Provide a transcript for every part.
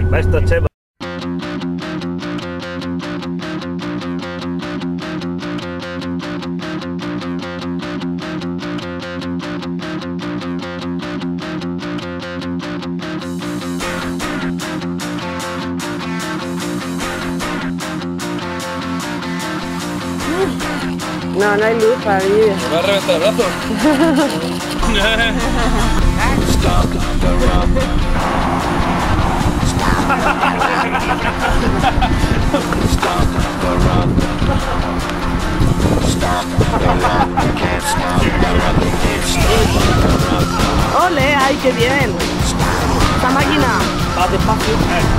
Va esto, che. No, no hay luz para el vídeo. Me va a reventar el brazo. ¡Ole! ¡Ay, qué bien! ¡Esta máquina! Va despacio.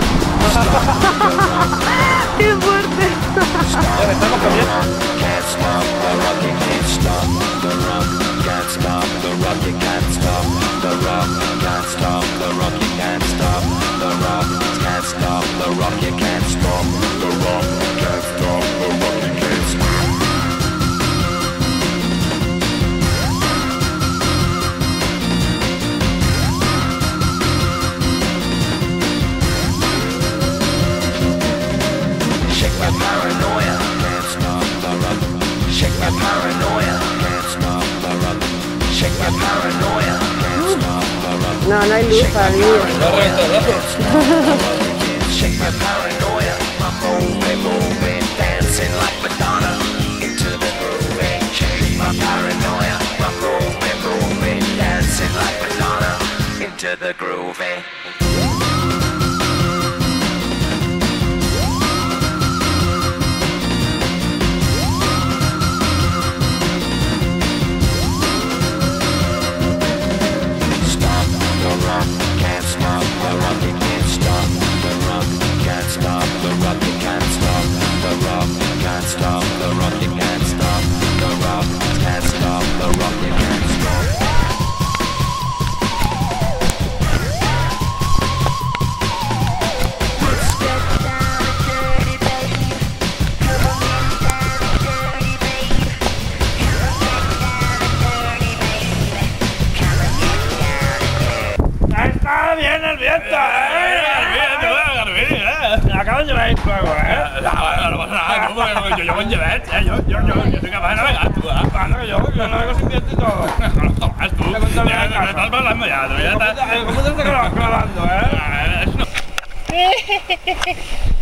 ¡Qué fuerte! Ya estamos cambiando. Can't stop the rock, you can't stop the rock. Can't stop the rock, you can't stop the rock. Can't stop the rock, you can't stop the rock. Can't stop the rock, you can't stop the rock. Can't stop the rock, you can't stop. Shake my paranoia, can't stop the rock. Shake my paranoia, can't stop the rock. Shake my paranoia, can't stop the rock. No, no hay luz para el vídeo. Me va a reventar el brazo. Shake my paranoia, I'm moving, dancing like Madonna into the groove. Shake my paranoia, I'm moving, dancing like Madonna into the groove. Stop the rock, can't stop the rock, you can't stop the rock, can't stop the rock, you can't stop the rock, can't stop the rock, you can't stop the rock, can't stop the rock, you can't stop. Está bien el viento, Acabo de llevar el fuego, No pasa nada, yo llevo en llevet, yo soy capaz de navegar, tú, Yo navego sin viento y todo. no más tú, me estás hablando ya, tú ya estás... ¿Cómo te estás grabando,